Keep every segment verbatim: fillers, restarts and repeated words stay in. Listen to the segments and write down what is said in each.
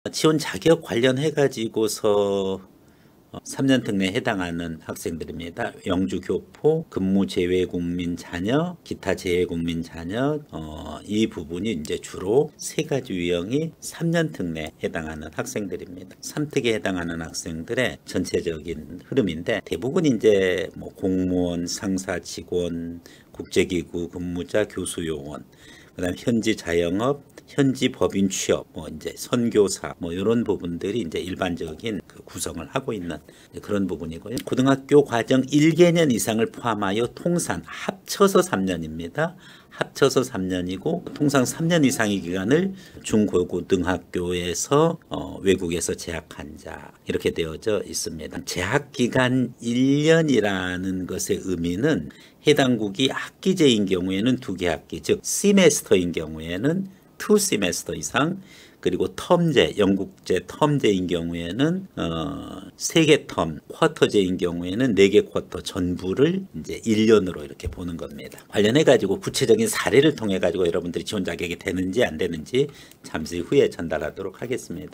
지원 자격 관련해 가지고서 삼 년 특례에 해당하는 학생들입니다. 영주 교포, 근무 제외 국민 자녀, 기타 제외 국민 자녀, 어, 이 부분이 이제 주로 세 가지 유형이 삼 년 특례에 해당하는 학생들입니다. 삼특에 해당하는 학생들의 전체적인 흐름인데, 대부분 이제 뭐 공무원, 상사, 직원, 국제기구 근무자, 교수 요원, 그다음 현지 자영업, 현지 법인 취업, 뭐 이제 선교사, 뭐 이런 부분들이 이제 일반적인 그 구성을 하고 있는 그런 부분이고요. 고등학교 과정 일 개년 이상을 포함하여 통산 합쳐서 삼 년입니다. 합쳐서 삼 년이고 통상 삼 년 이상의 기간을 중고등학교에서 어, 외국에서 재학한 자 이렇게 되어져 있습니다. 재학기간 일 년이라는 것의 의미는 해당국이 학기제인 경우에는 두 개 학기, 즉 시메스터인 경우에는 투 시메스터 이상, 그리고 텀제, 영국제 텀제인 경우에는 어, 세 개 텀, 쿼터제인 경우에는 네 개 쿼터 전부를 이제 일 년으로 이렇게 보는 겁니다. 관련해 가지고 구체적인 사례를 통해 가지고 여러분들이 지원 자격이 되는지 안 되는지 잠시 후에 전달하도록 하겠습니다.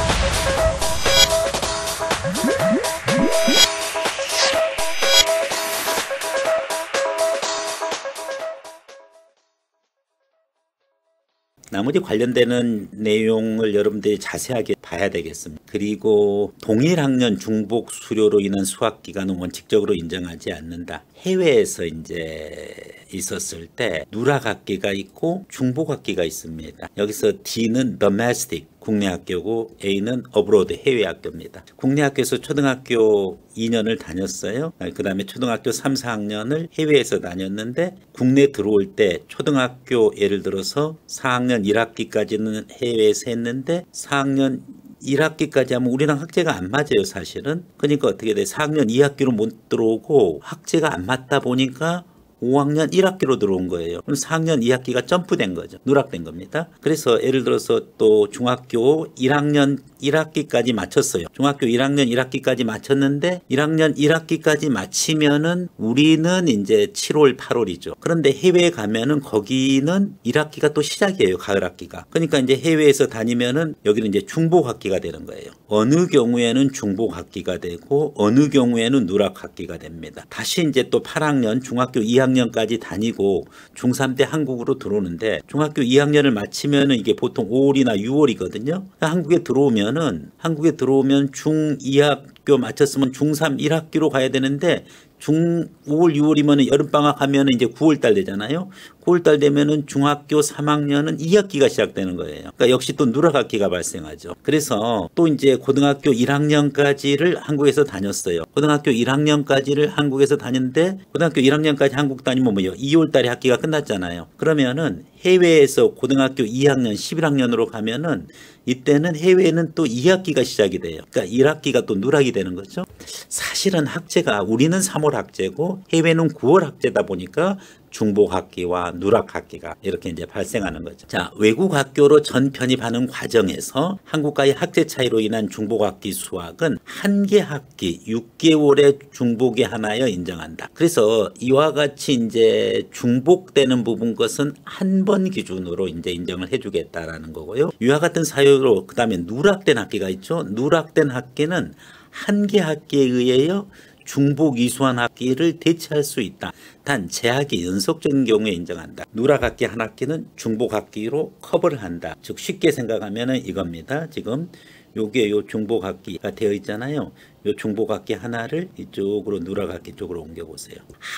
나머지 관련되는 내용을 여러분들이 자세하게 봐야 되겠습니다. 그리고 동일 학년 중복 수료로 인한 수학 기간은 원칙적으로 인정하지 않는다. 해외에서 이제 있었을 때 누락 학기가 있고 중복 학기가 있습니다. 여기서 D는 domestic 국내 학교고 A는 abroad 해외 학교입니다. 국내 학교에서 초등학교 이 년을 다녔어요. 그 다음에 초등학교 삼, 사 학년을 해외에서 다녔는데 국내 들어올 때 초등학교 예를 들어서 사 학년 일 학기까지는 해외에서 했는데 사 학년 일 학기까지 하면 우리랑 학제가 안 맞아요, 사실은. 그러니까 어떻게 돼? 사 학년 이 학기로 못 들어오고 학제가 안 맞다 보니까 오 학년 일 학기로 들어온 거예요. 그럼 사 학년 이 학기가 점프된 거죠. 누락된 겁니다. 그래서 예를 들어서 또 중학교 일 학년 일 학기까지 마쳤어요. 중학교 일 학년 일 학기까지 마쳤는데 일 학년 일 학기까지 마치면은 우리는 이제 칠월, 팔월이죠. 그런데 해외에 가면은 거기는 일 학기가 또 시작이에요. 가을 학기가. 그러니까 이제 해외에서 다니면은 여기는 이제 중복 학기가 되는 거예요. 어느 경우에는 중복 학기가 되고 어느 경우에는 누락 학기가 됩니다. 다시 이제 또 팔 학년 중학교 이 학년까지 다니고 중삼 때 한국으로 들어오는데 중학교 이 학년을 마치면은 이게 보통 오월이나 유월이거든요. 한국에 들어오면 는 한국에 들어오면 중 이 학교 마쳤으면 중삼 일 학기로 가야 되는데 중 오월, 유월이면 여름방학 하면 이제 구월달 되잖아요. 구월달 되면은 중학교 삼 학년은 이 학기가 시작되는 거예요. 그러니까 역시 또 누락 학기가 발생하죠. 그래서 또 이제 고등학교 일 학년까지를 한국에서 다녔어요. 고등학교 일 학년까지를 한국에서 다녔는데 고등학교 일 학년까지 한국 다니면 뭐요? 이월달에 학기가 끝났잖아요. 그러면은 해외에서 고등학교 이 학년, 십일 학년으로 가면은 이때는 해외에는 또 이 학기가 시작이 돼요. 그러니까 일 학기가 또 누락이 되는 거죠. 사실은 학제가 우리는 삼월 학제고 해외는 구월 학제다 보니까 중복 학기와 누락 학기가 이렇게 이제 발생하는 거죠. 자, 외국 학교로 전 편입하는 과정에서 한국과의 학제 차이로 인한 중복 학기 수학은 한 개 학기 육 개월의 중복에 하나여 인정한다. 그래서 이와 같이 이제 중복되는 부분 것은 한 번 기준으로 이제 인정을 해주겠다라는 거고요. 이와 같은 사유로 그다음에 누락된 학기가 있죠. 누락된 학기는 한 개 학기에 의하여 중복 이수한 학기를 대체할 수 있다. 단 재학이 연속적인 경우에 인정한다. 누락 학기 한 학기는 중복 학기로 커버를 한다. 즉 쉽게 생각하면 이겁니다. 지금 요게 요 중복 학기가 되어 있잖아요. 요 중복 학기 하나를 이쪽으로 누락 학기 쪽으로 옮겨 보세요.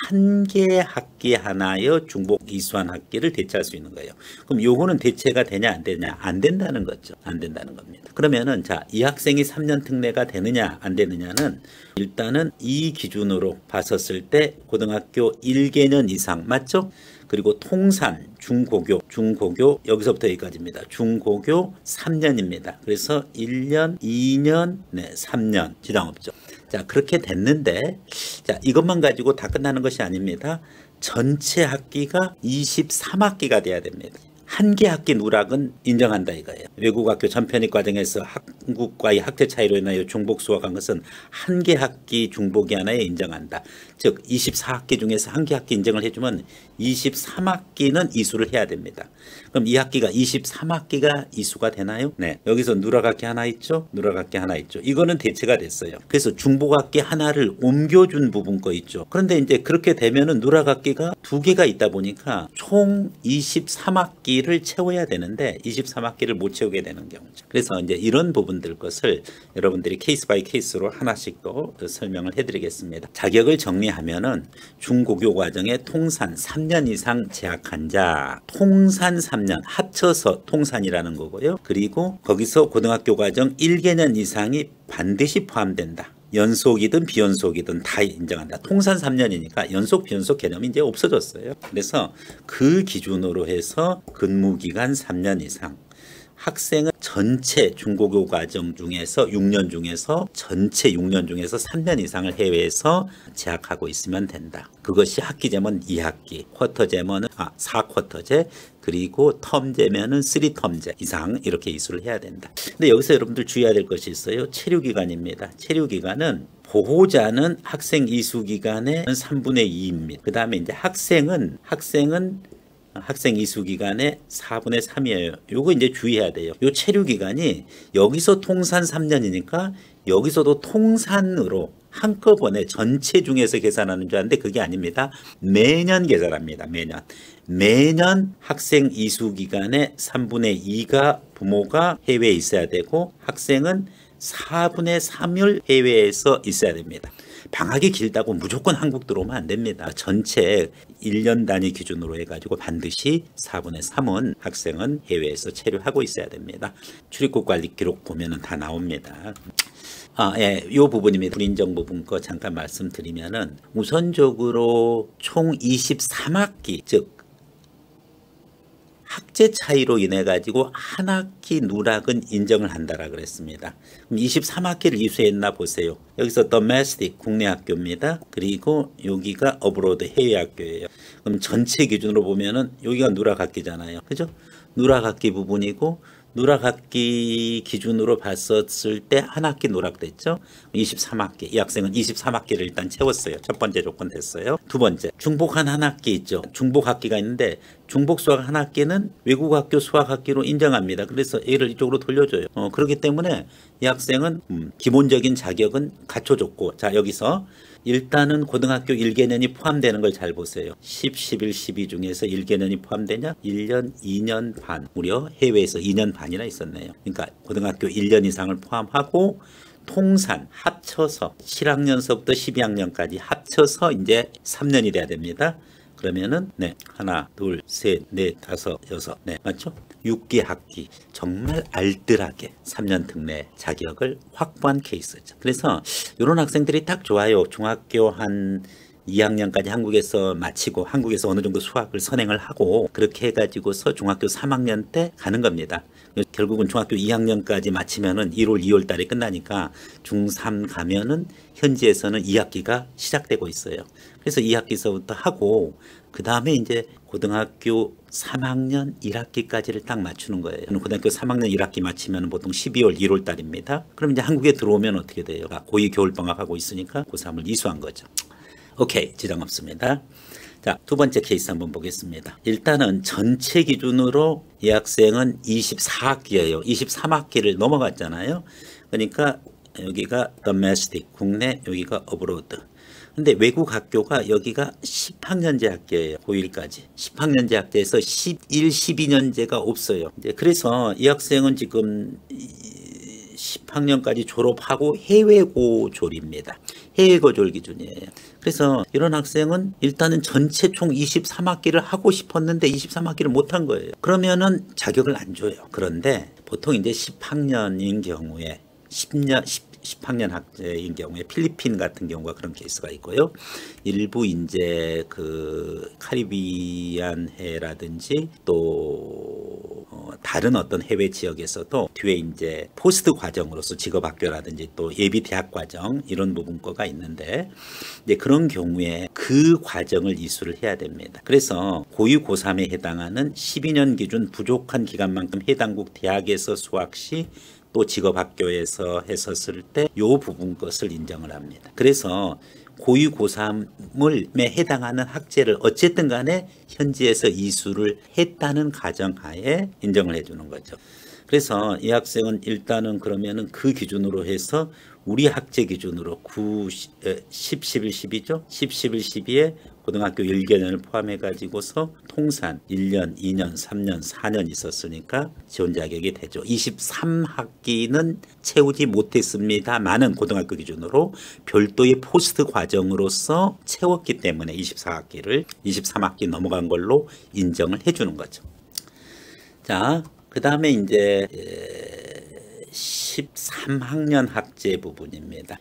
한 개 학기 하나여 중복 이수한 학기를 대체할 수 있는 거예요. 그럼 요거는 대체가 되냐 안 되냐? 안 된다는 거죠. 안 된다는 겁니다. 그러면은 자, 이 학생이 삼 년 특례가 되느냐 안 되느냐는 일단은 이 기준으로 봤었을 때 고등학교 일 개년 이상 맞죠? 그리고 통산 중고교, 중고교 여기서부터 여기까지입니다. 중고교 삼 년입니다. 그래서 일 년, 이 년, 네, 삼 년 지장 없죠. 자, 그렇게 됐는데 자, 이것만 가지고 다 끝나는 것이 아닙니다. 전체 학기가 이십삼 학기가 돼야 됩니다. 한 개 학기 누락은 인정한다 이거예요. 외국 학교 전편입 과정에서 학, 한국과의 학제 차이로 인하여 중복 수학한 것은 한 개 학기 중복이 하나에 인정한다. 즉 이십사 학기 중에서 한 개 학기 인정을 해주면 이십삼 학기는 이수를 해야 됩니다. 그럼 이 학기가 이십삼 학기가 이수가 되나요? 네. 여기서 누락학기 하나 있죠? 누락학기 하나 있죠. 이거는 대체가 됐어요. 그래서 중복학기 하나를 옮겨준 부분 거 있죠. 그런데 이제 그렇게 되면은 누락학기가 두 개가 있다 보니까 총 이십삼 학기를 채워야 되는데 이십삼 학기를 못 채우게 되는 경우죠. 그래서 이제 이런 부분들 것을 여러분들이 케이스 바이 케이스로 하나씩 또 설명을 해드리겠습니다. 자격을 정리하면은 중고교 과정에 통산 삼 년 이상 재학한 자, 통산 삼 년 합쳐서 통산이라는 거고요. 그리고 거기서 고등학교 과정 일 개년 이상이 반드시 포함된다. 연속이든 비연속이든 다 인정한다. 통산 삼 년이니까 연속 비연속 개념이 이제 없어졌어요. 그래서 그 기준으로 해서 근무기간 삼 년 이상, 학생은 전체 중고교 과정 중에서 육 년 중에서 전체 육 년 중에서 삼 년 이상을 해외에서 재학하고 있으면 된다. 그것이 학기제면 이 학기, 쿼터제면은 아, 사 쿼터제, 그리고 텀제면은 삼 텀제 이상 이렇게 이수를 해야 된다. 근데 여기서 여러분들 주의해야 될 것이 있어요. 체류기간입니다. 체류기간은 보호자는 학생 이수기간의 삼분의 이입니다. 그 다음에 이제 학생은 학생은 학생 이수 기간의 사분의 삼이에요. 요거 이제 주의해야 돼요. 요 체류 기간이 여기서 통산 삼 년이니까 여기서도 통산으로 한꺼번에 전체 중에서 계산하는 줄 알았는데 그게 아닙니다. 매년 계산합니다. 매년. 매년 학생 이수 기간의 삼분의 이가 부모가 해외에 있어야 되고 학생은 사분의 삼을 해외에서 있어야 됩니다. 방학이 길다고 무조건 한국 들어오면 안 됩니다. 전체 일 년 단위 기준으로 해가지고 반드시 사분의 삼은 학생은 해외에서 체류하고 있어야 됩니다. 출입국 관리 기록 보면은 다 나옵니다. 아, 예, 요 부분입니다. 불인정 부분 거 잠깐 말씀드리면은 우선적으로 총 이십삼 학기, 즉 학제 차이로 인해 가지고 한 학기 누락은 인정을 한다라 그랬습니다. 그럼 이십삼 학기를 이수했나 보세요. 여기서 domestic 국내 학교입니다. 그리고 여기가 abroad 해외 학교예요. 그럼 전체 기준으로 보면은 여기가 누락 학기잖아요. 그죠? 누락 학기 부분이고 누락학기 기준으로 봤었을 때 한 학기 누락됐죠. 이십삼 학기. 이 학생은 이십삼 학기를 일단 채웠어요. 첫 번째 조건 됐어요. 두 번째, 중복한 한 학기 있죠. 중복학기가 있는데 중복 수학 한 학기는 외국학교 수학학기로 인정합니다. 그래서 A를 이쪽으로 돌려줘요. 어, 그렇기 때문에 이 학생은 음, 기본적인 자격은 갖춰줬고, 자 여기서 일단은 고등학교 일 개년이 포함되는 걸 잘 보세요. 십, 십일, 십이 중에서 일 개년이 포함되냐? 일 년, 이 년 반. 무려 해외에서 이 년 반이나 있었네요. 그러니까 고등학교 일 년 이상을 포함하고 통산 합쳐서 칠 학년서부터 십이 학년까지 합쳐서 이제 삼 년이 돼야 됩니다. 그러면은 네 하나 둘 셋 넷 다섯 여섯 네 맞죠? 육 개 학기 정말 알뜰하게 삼 년 특례 자격을 확보한 케이스죠. 그래서 이런 학생들이 딱 좋아요. 중학교 한 이 학년까지 한국에서 마치고 한국에서 어느 정도 수학을 선행을 하고 그렇게 해가지고서 중학교 삼 학년 때 가는 겁니다. 결국은 중학교 이 학년까지 마치면은 일월, 이월 달에 끝나니까 중삼 가면은 현지에서는 이 학기가 시작되고 있어요. 그래서 이 학기서부터 하고 그 다음에 이제 고등학교 삼 학년 일 학기까지를 딱 맞추는 거예요. 고등학교 삼 학년 일 학기 마치면 보통 십이월, 일월 달입니다. 그럼 이제 한국에 들어오면 어떻게 돼요? 고이 겨울방학하고 있으니까 고삼을 이수한 거죠. 오케이, 지장 없습니다. 자, 두 번째 케이스 한번 보겠습니다. 일단은 전체 기준으로 이 학생은 이십사 학기예요. 이십삼 학기를 넘어갔잖아요. 그러니까 여기가 domestic, 국내, 여기가 abroad. 근데 외국 학교가 여기가 십 학년제 학교예요. 고일까지. 십 학년제 학교에서 십일, 십이 년제가 없어요. 이제 그래서 이 학생은 지금 십 학년까지 졸업하고 해외고졸입니다. 해외고졸 기준이에요. 그래서 이런 학생은 일단은 전체 총 이십삼 학기를 하고 싶었는데 이십삼 학기를 못한 거예요. 그러면은 자격을 안 줘요. 그런데 보통 이제 십 학년인 경우에 십 년, 십 학년 학제인 경우에 필리핀 같은 경우가 그런 케이스가 있고요. 일부 이제 그 카리비안 해라든지 또 어 다른 어떤 해외 지역에서도 뒤에 이제 포스트 과정으로서 직업 학교라든지 또 예비 대학 과정 이런 부분 거가 있는데 이제 그런 경우에 그 과정을 이수를 해야 됩니다. 그래서 고이 고삼에 해당하는 십이 년 기준 부족한 기간만큼 해당국 대학에서 수학 시 또 직업학교에서 했었을 때 요 부분 것을 인정을 합니다. 그래서 고이 고삼에 해당하는 학제를 어쨌든 간에 현지에서 이수를 했다는 가정하에 인정을 해주는 거죠. 그래서 이 학생은 일단은 그러면은 그 기준으로 해서 우리 학제 기준으로 구, 십, 십일, 십이죠. 십, 십일, 십이에 고등학교 일 개년을 포함해 가지고서 통산 일 년, 이 년, 삼 년, 사 년 있었으니까 지원 자격이 되죠. 이십삼 학기는 채우지 못했습니다만은 고등학교 기준으로 별도의 포스트 과정으로서 채웠기 때문에 이십사 학기를 이십삼 학기 넘어간 걸로 인정을 해주는 거죠. 자, 그 다음에 이제 십삼 학년 학제 부분입니다.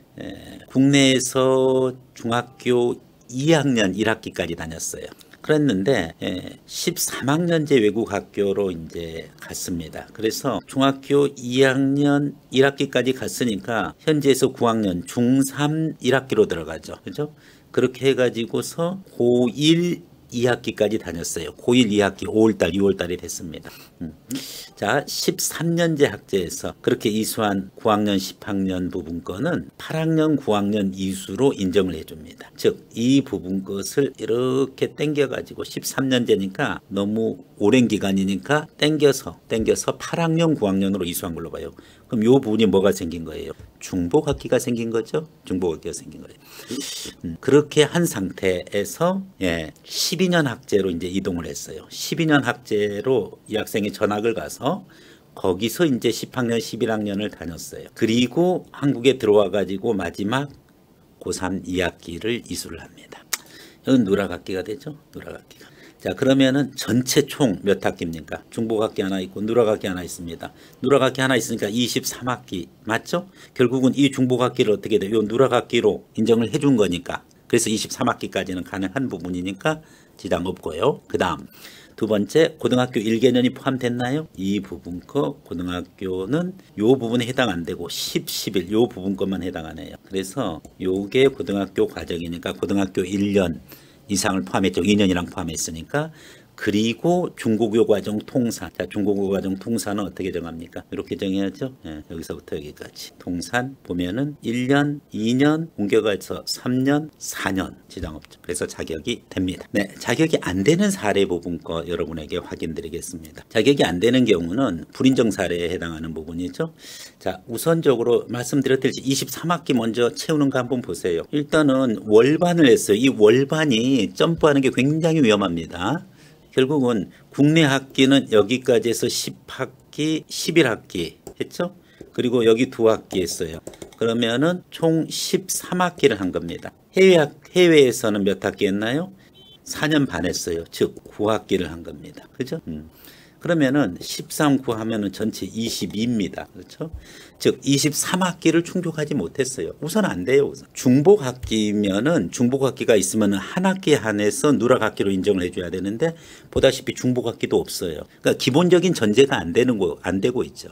국내에서 중학교 이 학년 일 학기까지 다녔어요. 그랬는데 십삼 학년제 외국 학교로 이제 갔습니다. 그래서 중학교 이 학년 일 학기까지 갔으니까 현지에서 구 학년 중삼 일 학기로 들어가죠. 그죠? 그렇게 해가지고서 고일 이 학기까지 다녔어요. 고일 이 학기 오월달, 유월달이 됐습니다. 음. 자, 십삼 년제 학제에서 그렇게 이수한 구 학년, 십 학년 부분 거는 팔 학년, 구 학년 이수로 인정을 해줍니다. 즉, 이 부분 것을 이렇게 땡겨가지고 십삼 년제니까 너무 오랜 기간이니까 땡겨서, 땡겨서 팔 학년, 구 학년으로 이수한 걸로 봐요. 그럼 이 부분이 뭐가 생긴 거예요? 중복학기가 생긴 거죠. 중복학기가 생긴 거예요. 음, 그렇게 한 상태에서 예, 십이 년 학제로 이제 이동을 했어요. 십이 년 학제로 이 학생이 전학을 가서 거기서 이제 십 학년, 십일 학년을 다녔어요. 그리고 한국에 들어와 가지고 마지막 고삼 이 학기를 이수를 합니다. 이건 누락학기가 되죠. 누락학기가. 자, 그러면은 전체 총 몇 학기입니까? 중복학기 하나 있고 누락학기 하나 있습니다. 누락학기 하나 있으니까 이십삼 학기 맞죠? 결국은 이 중복학기를 어떻게 돼요? 이 누락학기로 인정을 해준 거니까. 그래서 이십삼 학기까지는 가능한 부분이니까 지장 없고요. 그 다음 두 번째 고등학교 일 개년이 포함됐나요? 이 부분 거 고등학교는 요 부분에 해당 안 되고 십, 십일 요 부분 것만 해당하네요. 그래서 요게 고등학교 과정이니까 고등학교 일 년 이상을 포함했죠. 이 년이랑 포함했으니까. 그리고 중고교 과정 통산. 자, 중고교 과정 통산은 어떻게 정합니까? 이렇게 정해야죠. 예, 여기서부터 여기까지. 통산 보면은 일 년, 이 년, 옮겨가서 삼 년, 사 년 지장 없죠. 그래서 자격이 됩니다. 네, 자격이 안 되는 사례 부분 거 여러분에게 확인드리겠습니다. 자격이 안 되는 경우는 불인정 사례에 해당하는 부분이죠. 자, 우선적으로 말씀드렸듯이 이십삼 학기 먼저 채우는 거 한번 보세요. 일단은 월반을 했어요. 이 월반이 점프하는 게 굉장히 위험합니다. 결국은 국내 학기는 여기까지 해서 십 학기, 십일 학기 했죠? 그리고 여기 두 학기 했어요. 그러면은 총 십삼 학기를 한 겁니다. 해외 학, 해외에서는 몇 학기 했나요? 사 년 반 했어요. 즉, 구 학기를 한 겁니다. 그죠? 음. 그러면은 십삼, 구 하면은 전체 이십이입니다. 그렇죠? 즉 이십삼 학기를 충족하지 못했어요. 우선 안 돼요. 우선. 중복 학기면은 중복 학기가 있으면은 한 학기에 한해서 누락 학기로 인정을 해줘야 되는데 보다시피 중복 학기도 없어요. 그러니까 기본적인 전제가 안 되는 거 안 되고 있죠.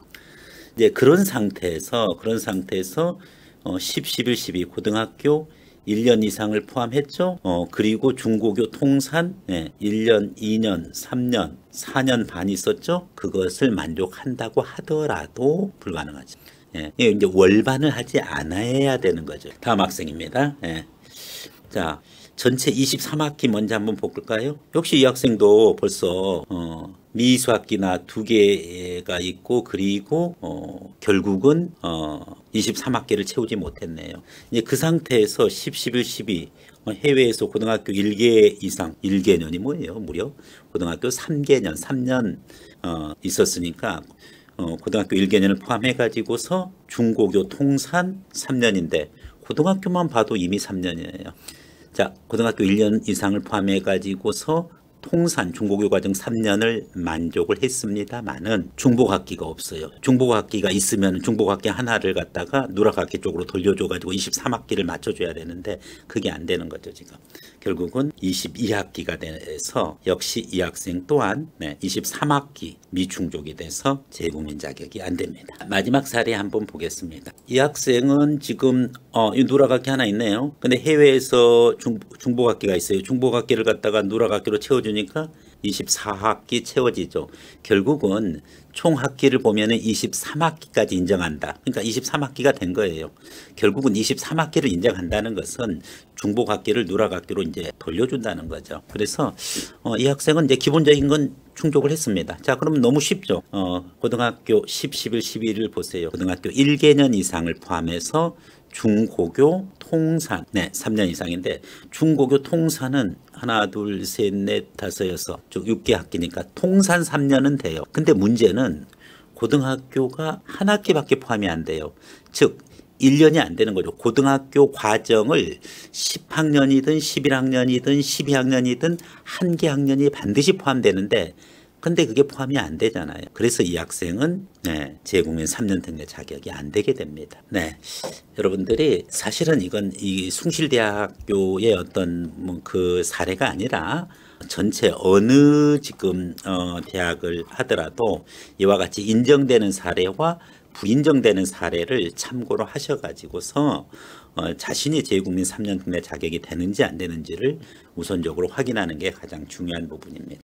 이제 그런 상태에서 그런 상태에서 어, 십, 십일, 십이 고등학교 일 년 이상을 포함했죠. 어, 그리고 중고교 통산 네, 일 년, 이 년, 삼 년, 사 년 반 있었죠. 그것을 만족한다고 하더라도 불가능하죠. 예, 이제 월반을 하지 않아야 되는 거죠. 다음 학생입니다. 예. 자, 전체 이십삼 학기 먼저 한번 볼까요? 역시 이 학생도 벌써 어, 미수학기나 두 개가 있고 그리고 어, 결국은 어, 이십삼 학기를 채우지 못했네요. 이제 그 상태에서 십, 십일, 십이 해외에서 고등학교 일 개 이상 일 개년이 뭐예요? 무려 고등학교 삼 개년, 삼 년 어, 있었으니까 어, 고등학교 일 개년을 포함해 가지고서 중고교 통산 삼 년인데 고등학교만 봐도 이미 삼 년이에요. 자, 고등학교 일 년 이상을 포함해 가지고서 통산 중고교 과정 삼 년을 만족을 했습니다만은 중복학기가 없어요. 중복학기가 있으면 중복학기 하나를 갖다가 누락학기 쪽으로 돌려줘 가지고 이십삼 학기를 맞춰줘야 되는데 그게 안 되는 거죠. 지금 결국은 이십이 학기가 돼서 역시 이 학생 또한 네, 이십삼 학기 미충족이 돼서 재국민 자격이 안 됩니다. 마지막 사례 한번 보겠습니다. 이 학생은 지금 어, 이 누락학기 하나 있네요. 근데 해외에서 중, 중복학기가 있어요. 중복학기를 갖다가 누락학기로 채워주니까 이십사 학기 채워지죠. 결국은 총 학기를 보면은 이십삼 학기까지 인정한다. 그러니까 이십삼 학기가 된 거예요. 결국은 이십삼 학기를 인정한다는 것은 중복 학기를 누락 학기로 이제 돌려준다는 거죠. 그래서 어, 이 학생은 이제 기본적인 건 충족을 했습니다. 자, 그러면 너무 쉽죠. 어, 고등학교 십, 십일, 십이를 보세요. 고등학교 일 개년 이상을 포함해서 중고교 통산, 네, 삼 년 이상인데 중고교 통산은 하나, 둘, 셋, 넷, 다섯, 여섯, 쭉 육 개 학기니까 통산 삼 년은 돼요. 근데 문제는 고등학교가 한 학기밖에 포함이 안 돼요. 즉 일 년이 안 되는 거죠. 고등학교 과정을 십 학년이든 십일 학년이든 십이 학년이든 한 개 학년이 반드시 포함되는데 근데 그게 포함이 안 되잖아요. 그래서 이 학생은 네, 재국민 삼 년 특례 자격이 안 되게 됩니다. 네, 여러분들이 사실은 이건 이 숭실대학교의 어떤 뭐 그 사례가 아니라 전체 어느 지금 어 대학을 하더라도 이와 같이 인정되는 사례와 부인정되는 사례를 참고로 하셔가지고서 어, 자신이 재국민 삼 년 특례 자격이 되는지 안 되는지를 우선적으로 확인하는 게 가장 중요한 부분입니다.